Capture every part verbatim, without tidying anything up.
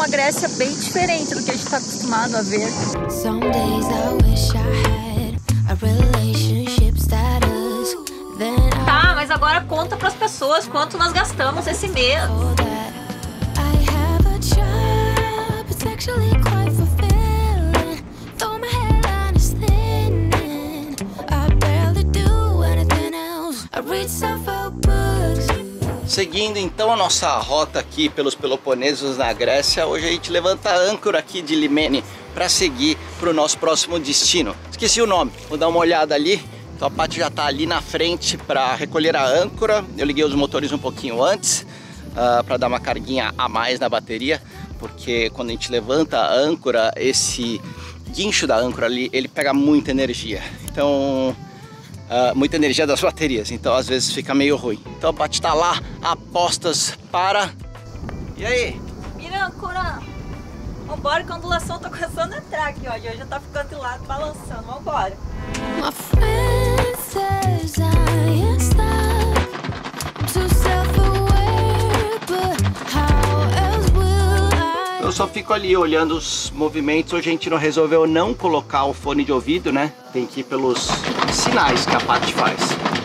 Grécia bem diferente do que a gente está acostumado a ver. Some days I wish I had a relationship status. Then I Tá, mas agora conta pras pessoas quanto nós gastamos esse mês. know that I have a job. It's actually quite fulfilling. Though my hairline is thinning, I barely do anything else. I read several books. Seguindo então a nossa rota aqui pelos Peloponesos na Grécia, hoje a gente levanta a âncora aqui de Limene para seguir para o nosso próximo destino. Esqueci o nome, vou dar uma olhada ali. Então a Paty já está ali na frente para recolher a âncora. Eu liguei os motores um pouquinho antes uh, para dar uma carguinha a mais na bateria, porque quando a gente levanta a âncora, esse guincho da âncora ali, ele pega muita energia. Então... Uh, muita energia das baterias, então às vezes fica meio ruim. Então a Paty tá lá, a postas para... E aí? Mira, âncora! Vambora que a ondulação tá começando a entrar aqui, ó. Já já tá ficando de lado, balançando. Vambora! My friend says I am stuck. I'm too self-aware, but how else will I? Eu só fico ali olhando os movimentos. Hoje a gente não resolveu não colocar o fone de ouvido, né? Tem que ir pelos sinais que a Paty faz.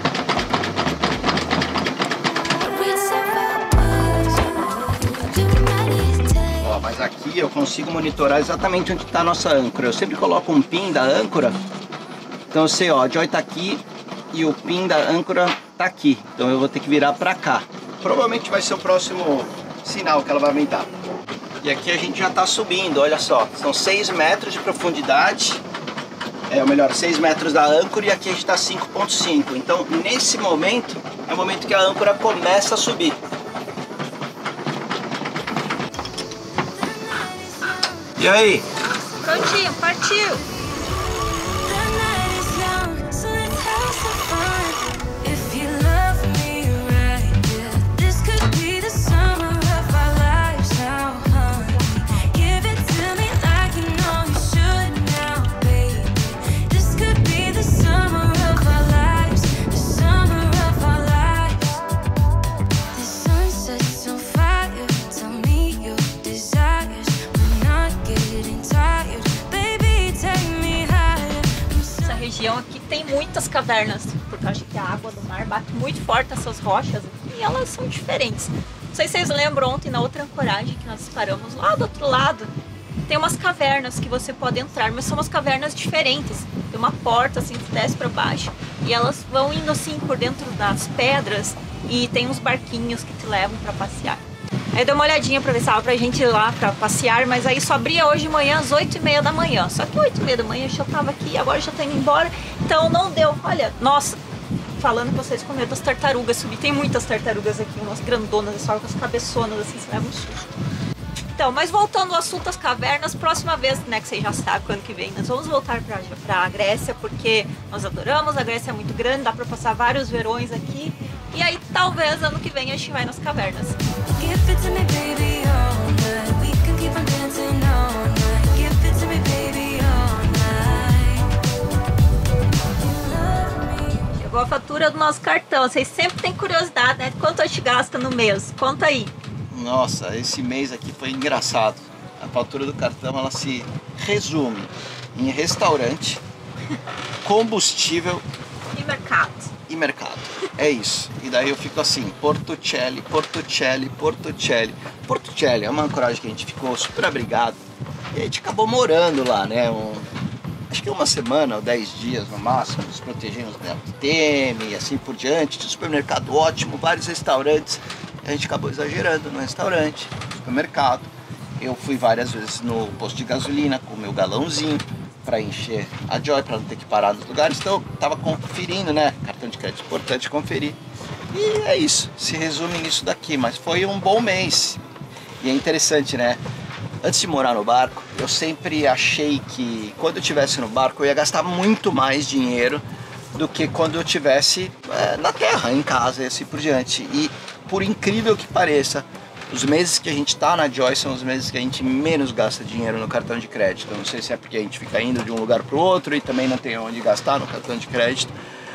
Ó, mas aqui eu consigo monitorar exatamente onde está a nossa âncora. Eu sempre coloco um pin da âncora. Então eu sei, ó, a Joy tá aqui e o pin da âncora tá aqui. Então eu vou ter que virar para cá. Provavelmente vai ser o próximo sinal que ela vai aumentar. E aqui a gente já tá subindo, olha só. São seis metros de profundidade. É, ou melhor, seis metros da âncora, e aqui a gente está cinco ponto cinco. Então, nesse momento, é o momento que a âncora começa a subir. E aí? Prontinho, partiu! Aqui tem muitas cavernas, por causa que a água do mar bate muito forte nessas rochas e elas são diferentes. Não sei se vocês lembram, ontem na outra ancoragem que nós paramos lá do outro lado, tem umas cavernas que você pode entrar, mas são umas cavernas diferentes. Tem uma porta assim que desce para baixo e elas vão indo assim por dentro das pedras e tem uns barquinhos que te levam para passear. Aí dei uma olhadinha pra ver se dava pra gente ir lá pra passear, mas aí só abria hoje de manhã às oito e meia da manhã. Só que oito e meia da manhã eu já tava aqui, agora já tô indo embora, então não deu. Olha, nossa, falando com vocês com medo das tartarugas subir. Tem muitas tartarugas aqui, umas grandonas, só com as cabeçonas assim, você leva um susto. Então, mas voltando ao assunto das cavernas, próxima vez, né, que vocês já sabem quando que vem, nós vamos voltar pra, pra Grécia, porque nós adoramos, a Grécia é muito grande, dá pra passar vários verões aqui. E aí, talvez, ano que vem, a gente vai nas cavernas. Chegou a fatura do nosso cartão. Vocês sempre têm curiosidade, né? Quanto a gente gasta no mês? Conta aí. Nossa, esse mês aqui foi engraçado. A fatura do cartão, ela se resume em restaurante, combustível E mercado. e mercado. É isso. E daí eu fico assim, Portocelli, Portocelli, Portocelli. Portocelli é uma ancoragem que a gente ficou super abrigado. E a gente acabou morando lá, né? Um, acho que uma semana ou dez dias no máximo, nos protegemos da T M e assim por diante. Tinha um supermercado ótimo, vários restaurantes. A gente acabou exagerando no restaurante, no supermercado. Eu fui várias vezes no posto de gasolina com o meu galãozinho para encher a Joy, para não ter que parar nos lugares. Então eu tava conferindo, né? Cartão de crédito, importante conferir. E é isso, se resume nisso daqui. Mas foi um bom mês. E é interessante, né? Antes de morar no barco, eu sempre achei que quando eu estivesse no barco eu ia gastar muito mais dinheiro do que quando eu estivesse é, na terra, em casa e assim por diante. E por incrível que pareça, os meses que a gente tá na Joy são os meses que a gente menos gasta dinheiro no cartão de crédito. Eu não sei se é porque a gente fica indo de um lugar para o outro e também não tem onde gastar no cartão de crédito,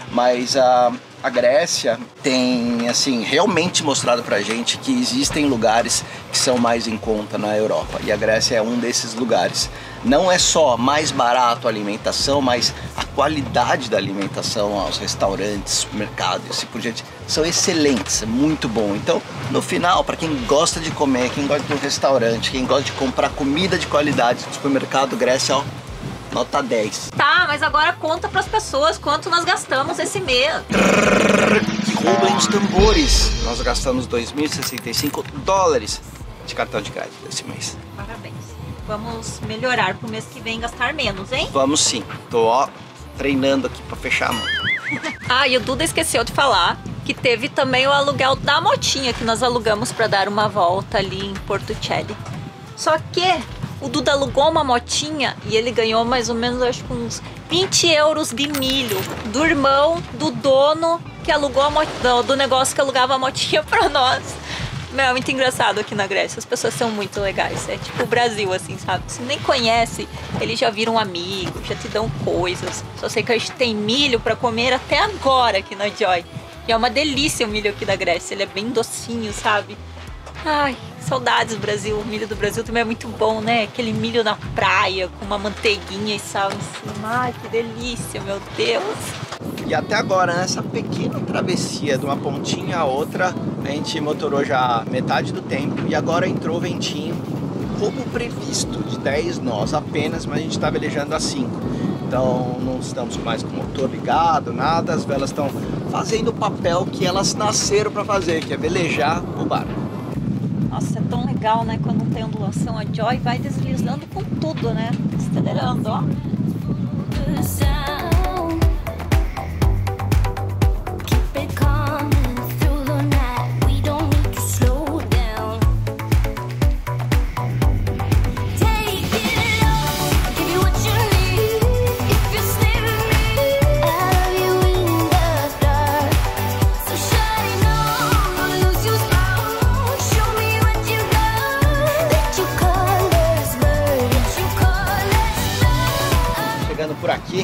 Mas a, a Grécia tem, assim, realmente mostrado pra gente que existem lugares que são mais em conta na Europa. E a Grécia é um desses lugares. Não é só mais barato a alimentação, mas a qualidade da alimentação, os restaurantes, supermercados e assim por diante, são excelentes, é muito bom. Então, no final, para quem gosta de comer, quem gosta de um restaurante, quem gosta de comprar comida de qualidade no supermercado, Grécia, ó, nota dez. Tá, mas agora conta pras pessoas quanto nós gastamos esse mês. Que roubem os tambores. Nós gastamos dois mil e sessenta e cinco dólares de cartão de crédito esse mês. Parabéns. Vamos melhorar pro mês que vem gastar menos, hein? Vamos sim. Tô, ó, treinando aqui pra fechar a mão. Ah, e o Duda esqueceu de falar que teve também o aluguel da motinha que nós alugamos pra dar uma volta ali em Porto Celli. Só que o Duda alugou uma motinha e ele ganhou mais ou menos, acho que uns vinte euros de milho do irmão do dono que alugou a mot... do, do negócio que alugava a motinha pra nós. Meu, é muito engraçado aqui na Grécia, as pessoas são muito legais, é tipo o Brasil, assim, sabe? Se nem conhece, eles já viram amigos, já te dão coisas. Só sei que a gente tem milho pra comer até agora aqui na Joy. E é uma delícia o milho aqui da Grécia, ele é bem docinho, sabe? Ai, saudades Brasil, o milho do Brasil também é muito bom, né? Aquele milho na praia, com uma manteiguinha e sal em cima, ai, que delícia, meu Deus! E até agora, nessa pequena travessia de uma pontinha a outra, a gente motorou já metade do tempo e agora entrou o ventinho, como previsto, de dez nós apenas, mas a gente está velejando a cinco. Então não estamos mais com o motor ligado, nada, as velas estão fazendo o papel que elas nasceram para fazer, que é velejar o barco. Nossa, é tão legal, né? Quando não tem ondulação, a Joy vai deslizando com tudo, né? Acelerando, ó. Por aqui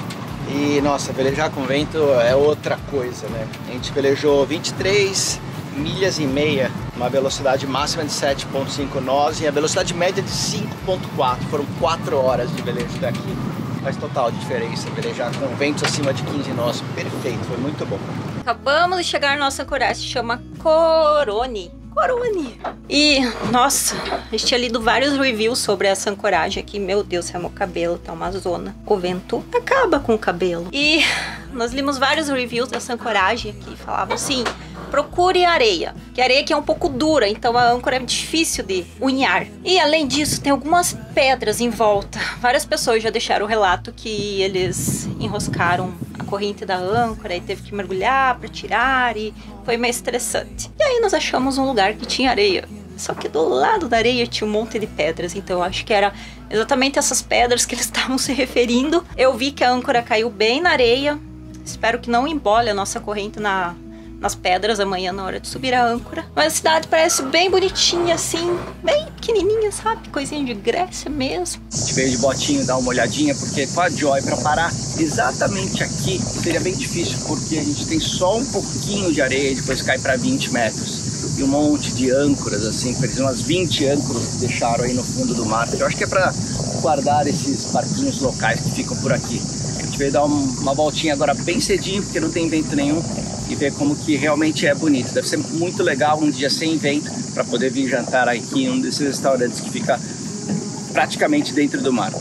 e nossa, velejar com vento é outra coisa, né? A gente velejou vinte e três milhas e meia, uma velocidade máxima de sete ponto cinco nós e a velocidade média de cinco ponto quatro. Foram quatro horas de velejo daqui. Faz total diferença velejar com ventos acima de quinze nós. Perfeito, foi muito bom. Acabamos de chegar na nossa ancoragem, se chama Corone. Corone. E, nossa, a gente tinha lido vários reviews sobre essa ancoragem aqui. Meu Deus, é meu cabelo, tá uma zona. O vento acaba com o cabelo. E nós limos vários reviews dessa ancoragem aqui. Falavam assim, procure areia. Que a areia aqui é um pouco dura, então a âncora é difícil de unhar. E além disso, tem algumas pedras em volta. Várias pessoas já deixaram o relato que eles enroscaram a corrente da âncora e teve que mergulhar para tirar e foi meio estressante. E aí nós achamos um lugar que tinha areia. Só que do lado da areia tinha um monte de pedras, então eu acho que era exatamente essas pedras que eles estavam se referindo. Eu vi que a âncora caiu bem na areia. Espero que não embole a nossa corrente na... nas pedras amanhã na hora de subir a âncora. Mas a cidade parece bem bonitinha assim, bem pequenininha, sabe? Coisinha de Grécia mesmo. A gente veio de botinho dar uma olhadinha, porque com a Joy para parar exatamente aqui seria bem difícil, porque a gente tem só um pouquinho de areia e depois cai para vinte metros. E um monte de âncoras, assim, eles umas vinte âncoras que deixaram aí no fundo do mar. Eu acho que é para guardar esses barquinhos locais que ficam por aqui. A gente veio dar uma voltinha agora bem cedinho, porque não tem vento nenhum, e ver como que realmente é bonito. Deve ser muito legal um dia sem vento para poder vir jantar aqui em um desses restaurantes que fica praticamente dentro do mar.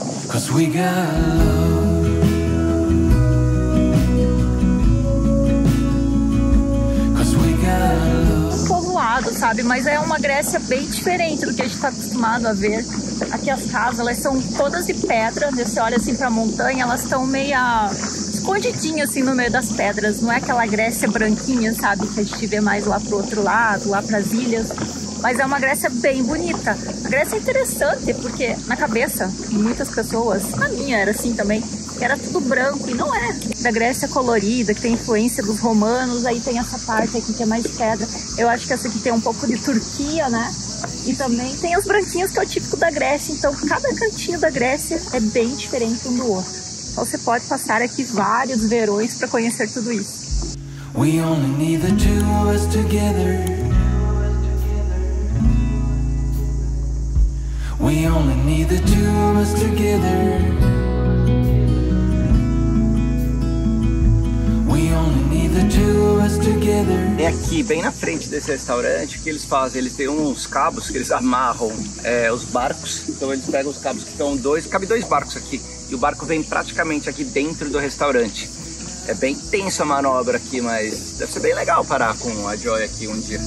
Povoado, sabe? Mas é uma Grécia bem diferente do que a gente está acostumado a ver. Aqui as casas, elas são todas de pedra. Você olha assim para a montanha, elas estão meia escondidinha assim no meio das pedras, não é aquela Grécia branquinha, sabe, que a gente vê mais lá pro outro lado, lá pras ilhas, mas é uma Grécia bem bonita. A Grécia é interessante porque na cabeça de muitas pessoas, na minha era assim também, que era tudo branco, e não é. Da Grécia colorida, que tem influência dos romanos, aí tem essa parte aqui que é mais pedra. Eu acho que essa aqui tem um pouco de Turquia, né? E também tem as branquinhas que é o típico da Grécia, então cada cantinho da Grécia é bem diferente um do outro. Então você pode passar aqui vários verões para conhecer tudo isso. We only need the two of us together. We only need the two of us together. We only need the two of us together. É aqui, bem na frente desse restaurante, que eles fazem, eles têm uns cabos que eles amarram é, os barcos. Então eles pegam os cabos que estão dois, cabe dois barcos aqui. E o barco vem praticamente aqui dentro do restaurante. É bem tensa a manobra aqui, mas deve ser bem legal parar com a Joy aqui um dia.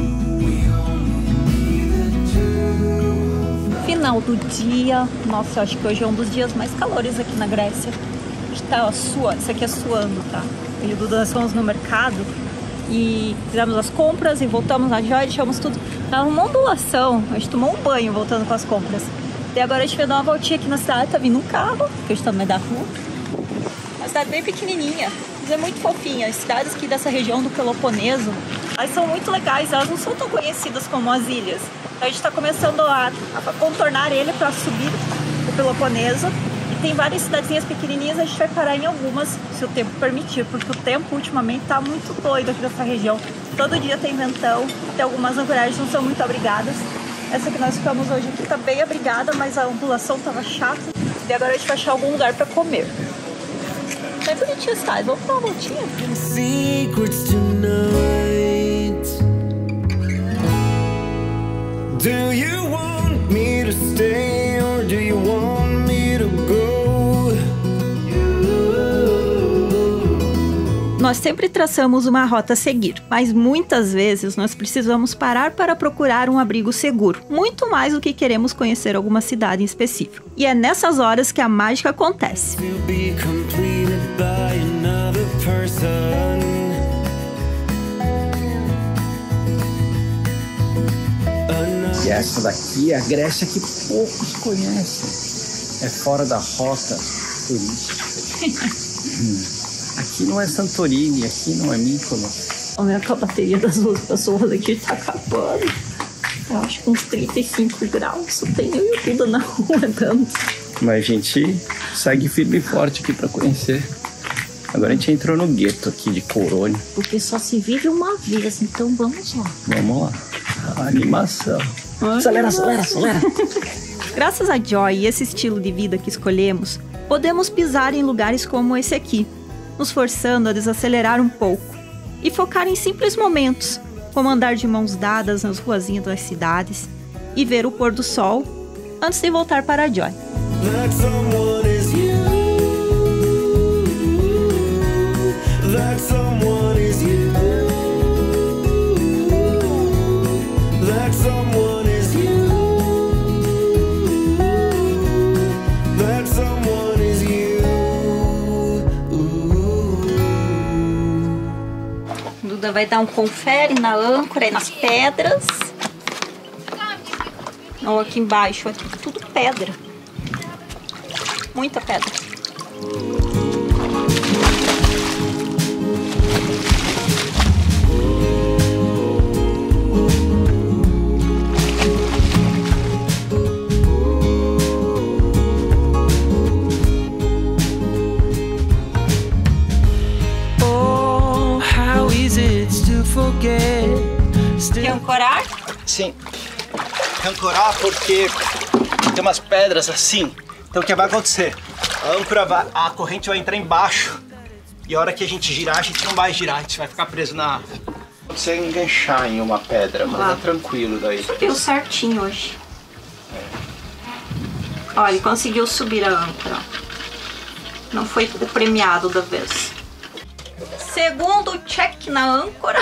Final do dia. Nossa, eu acho que hoje é um dos dias mais calores aqui na Grécia. A gente tá suando, isso aqui é suando, tá? Eu e o Dudu, nós fomos no mercado e fizemos as compras e voltamos na Joy, deixamos tudo. Tava uma ondulação, a gente tomou um banho voltando com as compras. E agora a gente veio dar uma voltinha aqui na cidade, tá vindo um carro, que a gente tá no meio da rua. Uma cidade bem pequenininha, mas é muito fofinha. As cidades aqui dessa região do Peloponeso, elas são muito legais, elas não são tão conhecidas como as ilhas. A gente está começando a, a contornar ele para subir o Peloponeso. E tem várias cidadezinhas pequenininhas, a gente vai parar em algumas, se o tempo permitir, porque o tempo ultimamente está muito doido aqui nessa região. Todo dia tem ventão, tem algumas ancoragens que não são muito abrigadas. Essa que nós ficamos hoje aqui está bem abrigada, mas a ondulação estava chata. E agora a gente vai achar algum lugar para comer. Bem bonitinha a cidade, vamos dar uma voltinha? Secrets tonight. Do you want me to stay or do you want me to go? Nós sempre traçamos uma rota a seguir, mas muitas vezes nós precisamos parar para procurar um abrigo seguro, muito mais do que queremos conhecer alguma cidade em específico. E é nessas horas que a mágica acontece. To be completed by another person. E essa daqui é a Grécia que poucos conhecem. É fora da rota turística. hum. Aqui não é Santorini, aqui não é Mykonos. Olha, a bateria das duas pessoas aqui tá acabando. Eu acho que uns trinta e cinco graus. Só tem eu e o Duda na rua andando. Mas a gente segue firme e forte aqui pra conhecer. Agora a gente entrou no gueto aqui de Corone. Porque só se vive uma vez, então vamos lá. Vamos lá. A animação. Acelera, acelera, acelera. Graças a Joy e esse estilo de vida que escolhemos, podemos pisar em lugares como esse aqui, nos forçando a desacelerar um pouco e focar em simples momentos, como andar de mãos dadas nas ruazinhas das cidades e ver o pôr do sol antes de voltar para a Joy. That someone is you. That someone is you. That someone is you. That someone is you. Duda vai dar um confere na âncora e nas pedras. Ou aqui embaixo, aqui tudo pedra. Muita pedra. Oh, how easy it's to forget. Quer ancorar? Sim. Ancorar porque tem umas pedras assim. Então o que vai acontecer? A âncora vai, a corrente vai entrar embaixo. E a hora que a gente girar, a gente não vai girar, a gente vai ficar preso na... Pode ser enganchar em uma pedra, mas Ah. é tranquilo daí. Subiu certinho hoje. Olha, ele conseguiu subir a âncora. Não foi o premiado da vez. Segundo check na âncora.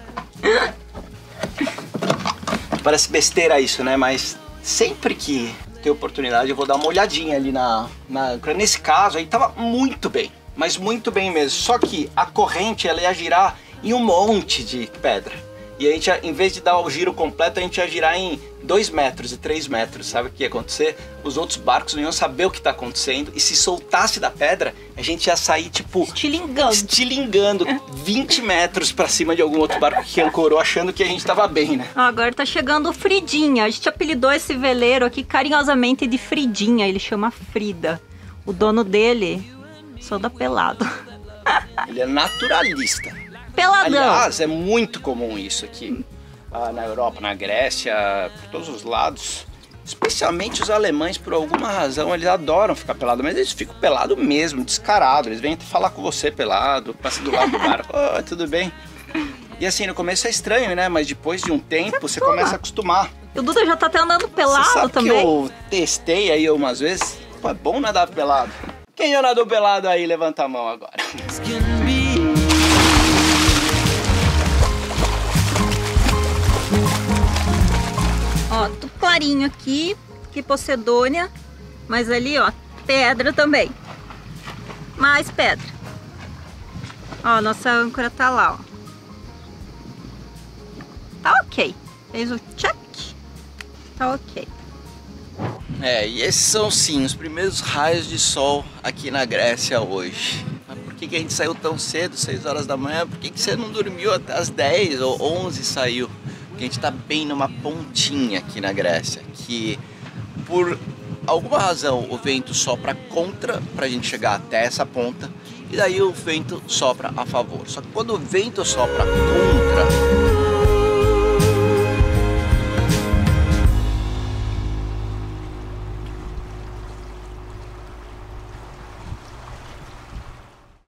Parece besteira isso, né? Mas sempre que ter oportunidade eu vou dar uma olhadinha ali na, na âncora. Nesse caso aí tava muito bem, mas muito bem mesmo. Só que a corrente ela ia girar em um monte de pedra. E a gente, em vez de dar o giro completo, a gente ia girar em dois metros e três metros. Sabe o que ia acontecer? Os outros barcos não iam saber o que está acontecendo. E se soltasse da pedra, a gente ia sair, tipo... Estilingando. Estilingando vinte metros para cima de algum outro barco que ancorou, achando que a gente tava bem, né? Ó, agora tá chegando o Fridinha. A gente apelidou esse veleiro aqui carinhosamente de Fridinha. Ele chama Frida. O dono dele Sou da pelado. Ele é naturalista. Peladão. Aliás, é muito comum isso aqui. Ah, na Europa, na Grécia, por todos os lados. Especialmente os alemães, por alguma razão, eles adoram ficar pelado, mas eles ficam pelado mesmo, descarado. Eles vêm falar com você pelado, passa do lado do barco, oh, tudo bem? E assim, no começo é estranho, né? Mas depois de um tempo, você, você começa a acostumar. E o Duda já tá até andando pelado você sabe também. Que eu testei aí umas vezes. Pô, é bom nadar pelado. Quem já nadou pelado aí, levanta a mão agora. Ó, tudo clarinho aqui, que Pocedônia, mas ali, ó, pedra também. Mais pedra. Ó, nossa âncora tá lá, ó. Tá ok. Fez o check. Tá ok. É, e esses são sim os primeiros raios de sol aqui na Grécia hoje. Mas por que que a gente saiu tão cedo, seis horas da manhã? Por que que você não dormiu até as dez ou onze saiu? Porque a gente tá bem numa pontinha aqui na Grécia, que por alguma razão o vento sopra contra pra gente chegar até essa ponta, e daí o vento sopra a favor. Só que quando o vento sopra contra,